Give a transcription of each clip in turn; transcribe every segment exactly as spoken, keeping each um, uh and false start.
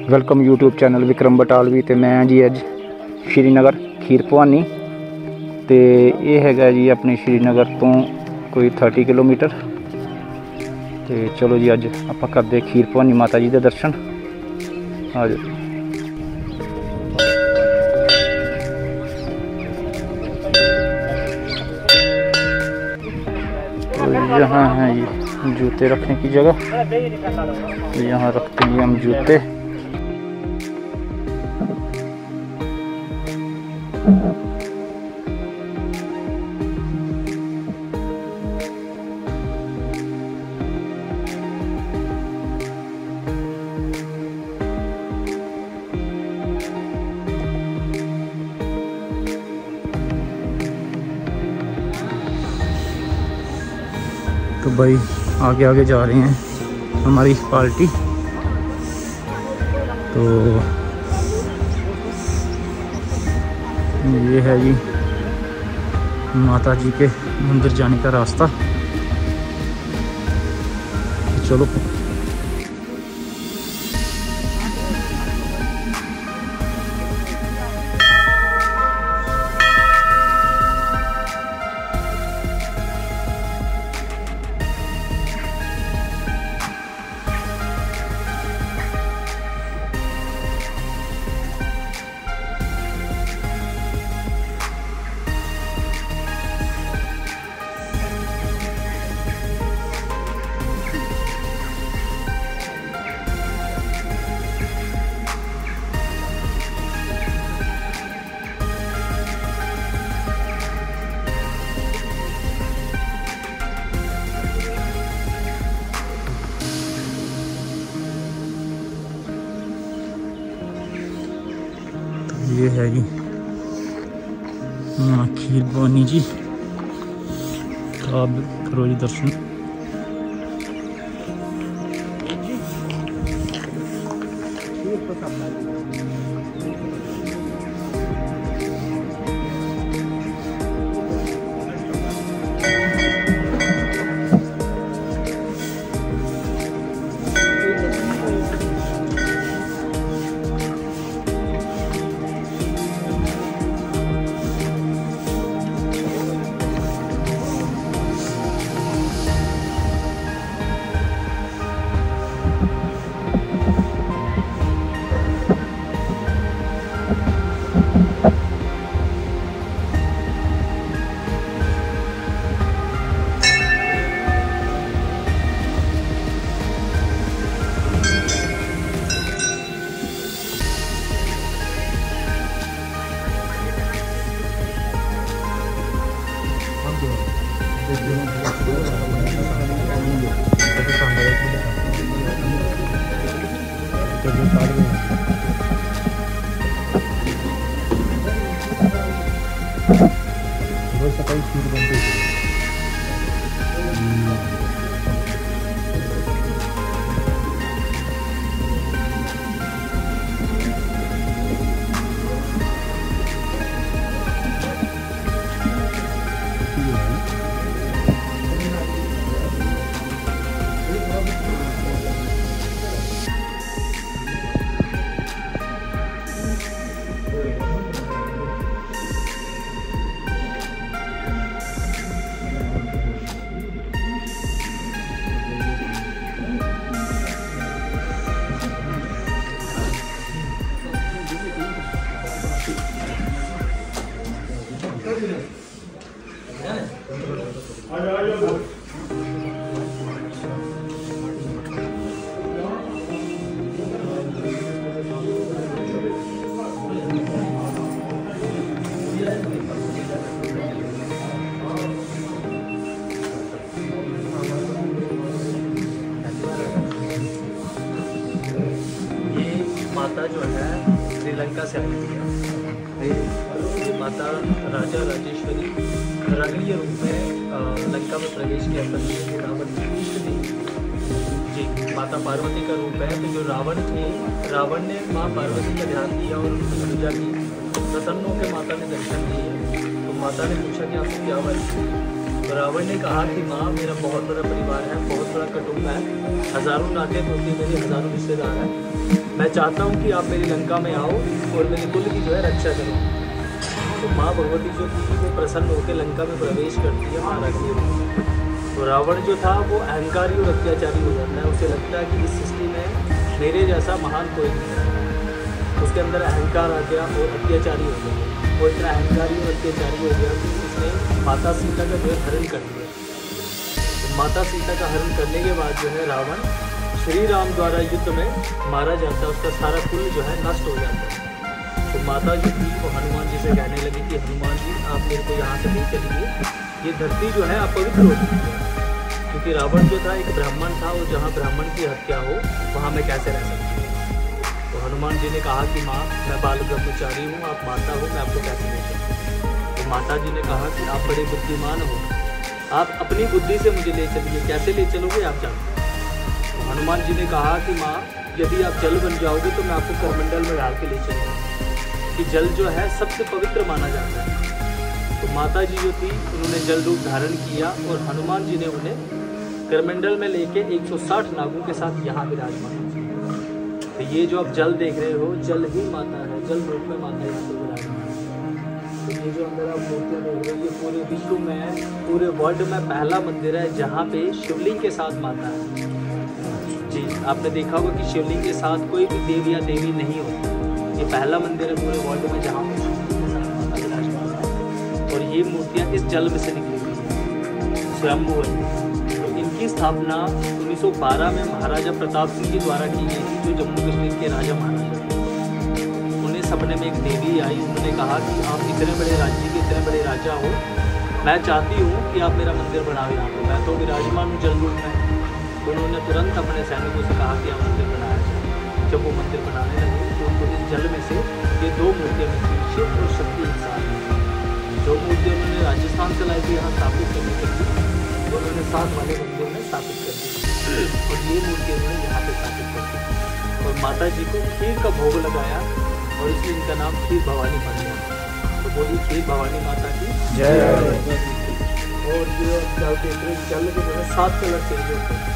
Welcome YouTube channel Vikram Batalvi. तो मैं जी अज श्रीनगर खीर भवानी, तो ये है जी अपने श्रीनगर तो कोई थर्टी किलोमीटर। तो चलो जी अज आप करते खीर भवानी माता जी के दर्शन। आ जाओ। तो यहाँ है ये जूते रखने की जगह, तो यहाँ रखते हैं हम जूते। तो भाई आगे आगे जा रहे हैं हमारी पार्टी। तो ये है जी माता जी के मंदिर जाने का रास्ता। तो चलो ये है जी माँ खीर भवानी जी का। आप करो जी दर्शन। रोज सकाळी खीर बनते। माता जो है श्रीलंका से आई है। माता राजा राजेश्वरी रागणीय रूप में लंका में प्रवेश किया करती है। रावण की इष्ट देवी जी माता पार्वती का रूप है। तो जो रावण थे, रावण ने माँ पार्वती का ध्यान दिया और उनकी पूजा की। प्रसन्न होकर माता ने दर्शन दिए। तो माता ने पूछा कि आपको क्या बात। तो रावण ने कहा कि माँ मेरा बहुत बड़ा परिवार है, बहुत बड़ा कुटुंब है, हज़ारों नाते पोते मेरे, हज़ारों रिश्तेदार हैं। मैं चाहता हूँ कि आप मेरी लंका में आओ और मेरे कुल की जो है रक्षा करो। तो माँ भगवती जो थी वो प्रसन्न होकर लंका में प्रवेश करती है महारानी रूप में। तो रावण जो था वो अहंकारी और अत्याचारी हो जाता है। उसे लगता है कि इस सृष्टि में मेरे जैसा महान कोई नहीं है। उसके अंदर अहंकार आ गया और अत्याचारी हो गया। वो इतना अहंकारी और अत्याचारी हो गया कि उसने माता सीता का जो है हरण कर दिया। तो माता सीता का हरण करने के बाद जो है रावण श्री राम द्वारा युद्ध में मारा जाता है। उसका सारा कुल जो है नष्ट हो जाता है। तो माता जी थी वो हनुमान जी से कहने लगी कि हनुमान जी आप मेरे को यहाँ से ले चलिए, ये धरती जो है अपवित्र हो चुकी है। क्योंकि रावण जो था एक ब्राह्मण था और जहाँ ब्राह्मण की हत्या हो वहाँ मैं कैसे रह सकती हूँ। तो हनुमान जी ने कहा कि माँ मैं बाल ब्रह्मचारी हूँ, आप माता हो, मैं आपको कैसे ले चलूँ। तो माता जी ने कहा कि आप बड़े बुद्धिमान हो, आप अपनी बुद्धि से मुझे ले चलिए, कैसे ले चलोगे आप जानते। तो हनुमान जी ने कहा कि माँ यदि आप जल बन जाओगे तो मैं आपको करमंडल में डाल के ले चलूँगा, कि जल जो है सबसे पवित्र माना जाता है। तो माता जी जो थी उन्होंने जल रूप धारण किया और हनुमान जी ने उन्हें करमंडल में लेके एक सौ साठ नागों के साथ यहाँ विराजमान किया। तो ये जो आप जल देख रहे हो जल ही माता है, जल रूप में माता यहाँ पर विराजमान है। तो ये जो अंदर आप मूर्तियाँ देख रहे हो ये पूरे विश्व में, पूरे वर्ल्ड में पहला मंदिर है जहाँ पे शिवलिंग के साथ माता है। जी आपने देखा होगा कि शिवलिंग के साथ कोई भी देव या देवी नहीं होती। ये पहला मंदिर है पूरे वर्ल्ड में जहाँ पे शिवलिंग के साथ माता विराजमान है। और ये मूर्तियाँ इस जल में से निकली हुई हैं, स्वयंभू है। तो इनकी स्थापना उन्नीस सौ बारह में महाराजा प्रताप सिंह जी द्वारा की गई थी, जो जम्मू कश्मीर के राजा महाराजा थे। उन्हें सपने में एक देवी आई, उन्होंने कहा कि आप इतने बड़े राज्य के इतने बड़े राजा हो, मैं चाहती हूँ कि आप मेरा मंदिर बनाओ यहाँ पर, मैं तो विराजमान हूँ जल रूप में। तो उन्होंने तुरंत अपने सैनिकों से कहा कि आप मंदिर बनाया जाए। जब वो मंदिर बनाने लगे तो उनको इस जल में से ये दो मूर्तियाँ मिली, शिव और शक्ति एक साथ। जो मूर्तियाँ उन्होंने राजस्थान से लाई थी यहाँ स्थापित करने के लिए, तो उन्होंने साथ वाले मंदिर में स्थापित कर दी और ये मूर्ति उन्होंने यहाँ पे स्थापित कर दी। और माता जी को खीर का भोग लगाया और इसलिए इनका नाम खीर भवानी पड़ गया। तो बोलिए खीर भवानी माता की जय। और जो जल के जो है सात कलर चेंज होते हैं।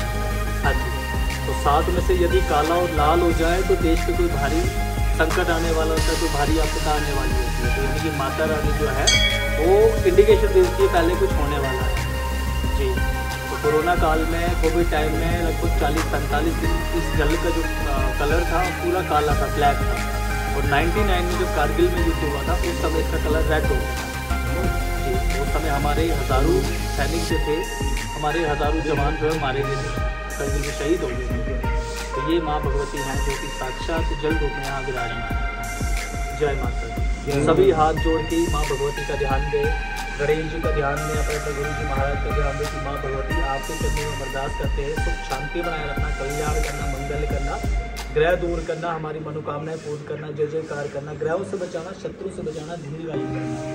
हाँ जी, तो सात में से यदि काला और लाल हो जाए तो देश पे कोई भारी संकट आने वाला होता है, कोई भारी आपदा आने वाली होती है। तो यानी कि माता रानी जो है वो इंडिकेशन देती है पहले कुछ होने वाला है। जी तो कोरोना काल में, कोविड टाइम में लगभग चालीस पैंतालीस दिन इस जल का जो कलर था पूरा काला था, ब्लैक था। और नाइन्टी नाइन में जब कारगिल में युद्ध हुआ था उस समय इसका कलर रेड हो गया था। जी उस समय हमारे हज़ारों सैनिक जो थे, हमारे हज़ारों जवान जो है मारे गए थे, करगिल में शहीद हो गए थे। तो ये माँ भगवती हैं जो कि साक्षात जल रूप में यहाँ विराजमान है। जय माता दी। सभी हाथ जोड़ के माँ भगवती का ध्यान दें, गणेश जी का ध्यान दें, अपने गुरु जी महाराज का ध्यान दें कि माँ भगवती आपके चरणों में अरदास करते हैं सुख शांति बनाए रखना, कल्याण करना, मंगल करना, ग्रह दूर करना, हमारी मनोकामनाएं पूर्ण करना, जय जयकार करना, ग्रहों से बचाना, शत्रु से बचाना, दीर्घायु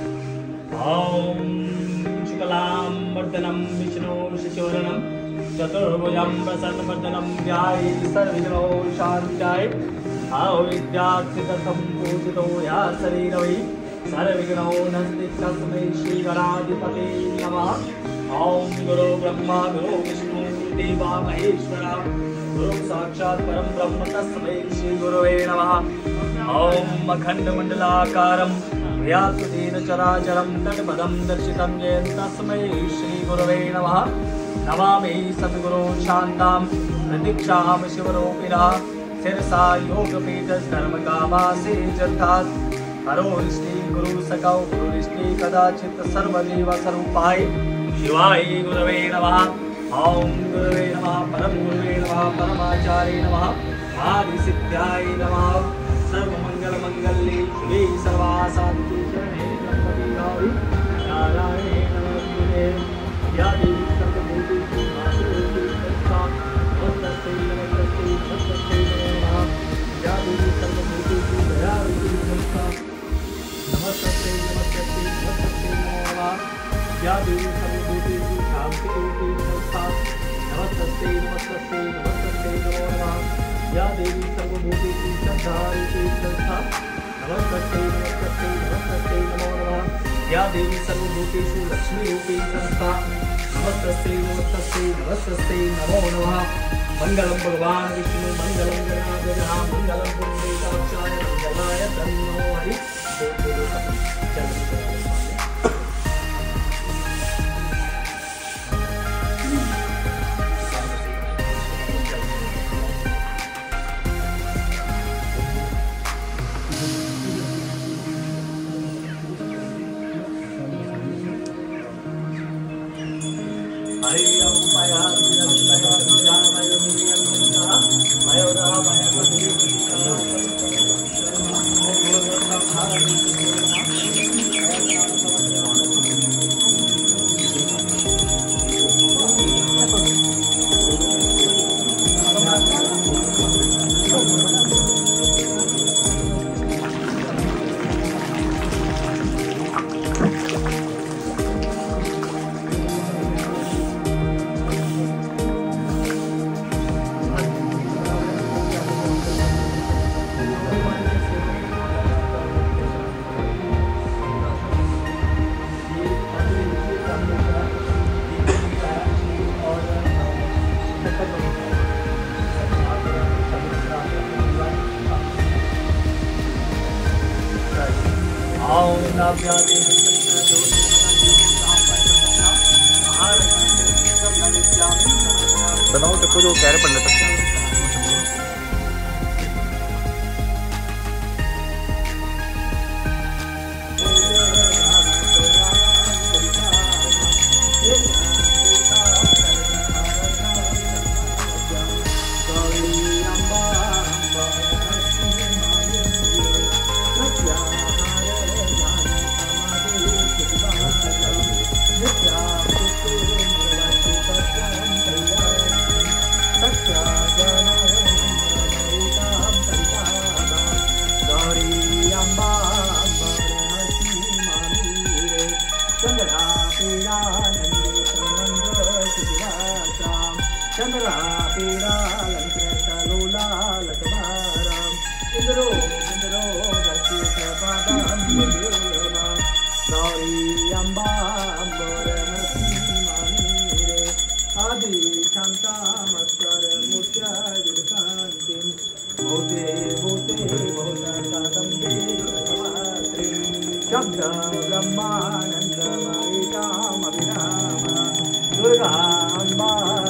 करना। ओम शुक्लाम वरदनम विष्णु शशिवर्णम चतुर्भुजं प्रसन्नवदनं ध्यायेत् सर्वविघ्नोपशान्तये। अविद्यार्थितसं पूजितो या शरीरवै सर्वविघ्नो नस्ति तस्मै श्रीगणाधिपते नमः। ॐ गुरु ब्रह्मा गुरु विष्णु देवा महेश्वरा गुरु साक्षात् परं ब्रह्म तस्मै श्री गुरवे नमः। ॐ अखण्डमण्डलाकारं व्याप्तेन चराचरं तत्पदं दर्शितं येन तस्मै श्री गुरवे नमः। नमामि सद्गुरो शान्तां प्रतीक्षां शिवरूपिणः शिरसा योगपीठधर्मकामासे जर्थात् हरो श्री गुरु सकौ गुरुष्टि कदाचित् सर्वदेव स्वरूपाय शिवाय गुरवे नमः। ॐ गुरवे नमः, परम गुरवे नमः, परमाचार्य नमः, आदिसिद्ध्याय नमः। सर्वमङ्गलमङ्गल्ये शिवे सर्वासान्ति शरणे त्र्यम्बके गौरी नारायणे नमोस्तुते। या देवी सर्वभूतेषु मातृरूपी संस्था नमस्ते नमस्ते नमस्ते नमो नमः। या देवी सर्वभूतेषु दयारूपी संस्था नमस्ते नमस्ते नमस्ते नमो नमः। या देवी सर्वभूतेषु शान्तिरूपी संस्था नमस्ते नमस्ते नमस्ते नमो नमः। या देवी सर्वभूतेषु श्रद्धारूपी संस्था नमस्ते नमस्ते नमस्ते नमो नमः। या देवी सर्वभूतेषु लक्ष्मी रूपी संस्था नमस्ते नमस्ते नमस्ते नमो नमः। मंगलम भगवान विष्णु मंगलम गणाधिपति मंगलम पुंडरीकाक्षाय मंगलाय तन्नो हरि। बताओ देखो जो कह रहे पंडित चंद्रा पीड़ा लंकृतलोला लकबाराम इंद्रो इंद्रो दर्शित पादाम विद्युमा गौरी अम्बा अम्बरमती मामीरे आदि शांता मत्कर मुख्य विशांतिम भूते भूते भूतकादम्बे भगवात्री शब्द ब्रह्मानंदमयिकामभिराम दुर्गा अम्बा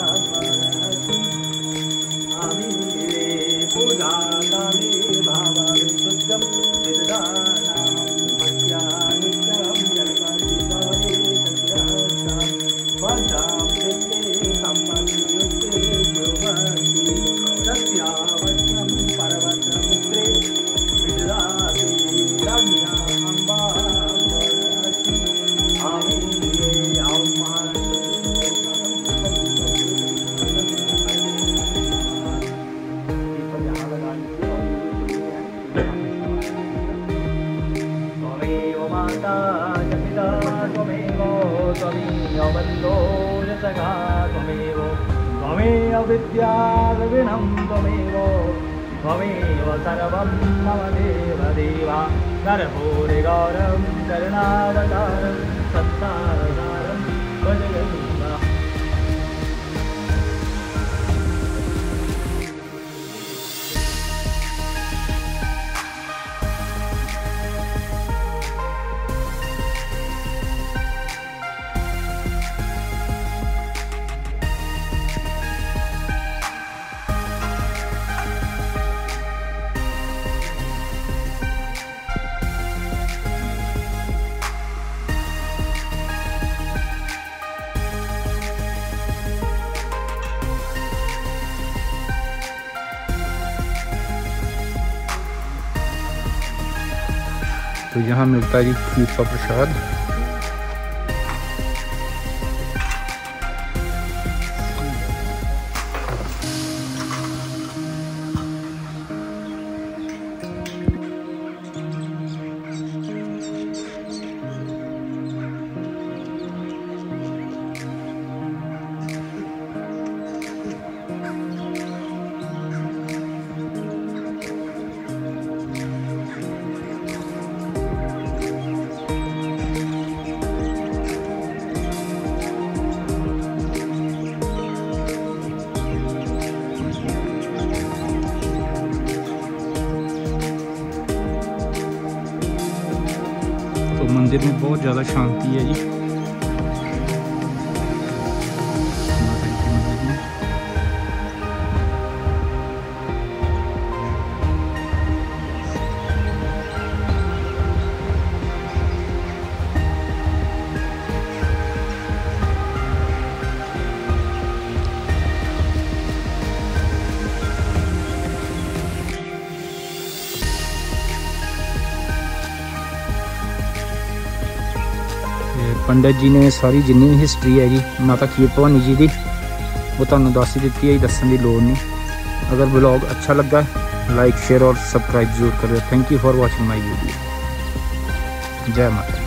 पूजा काले भावविशुद्धं विदधानां भक्त्या नित्यं जगति गौरी सत्यासां वर्षां नित्ये सम्पत्तियुक्ते योगन्ति तस्यावश्यं पर्वतपुत्रे विदधाति रम्या अम्बा आमीरे अम्मा त्वमेव बन्धो यशगा त्वमेव त्वमेव विद्या द्रविणं त्वमेव त्वमेव सर्वं मम देव देवा नरभूरि गौरं करुणावतारं संसारसारं भजगोविन्दा। तो यहाँ मिलता है जी खीर का प्रसाद। मंदिर में बहुत ज़्यादा शांति है जी। माता जी के मंदिर में पंडित जी ने सारी जिन्नी भी हिस्टरी है जी माता खीर भवानी जी की वो तुहानू दस ही दी है, दसन की लोड़ नहीं। अगर ब्लॉग अच्छा लगा लाइक शेयर और सबसक्राइब जरूर करें। Thank you for watching my video. जय माता।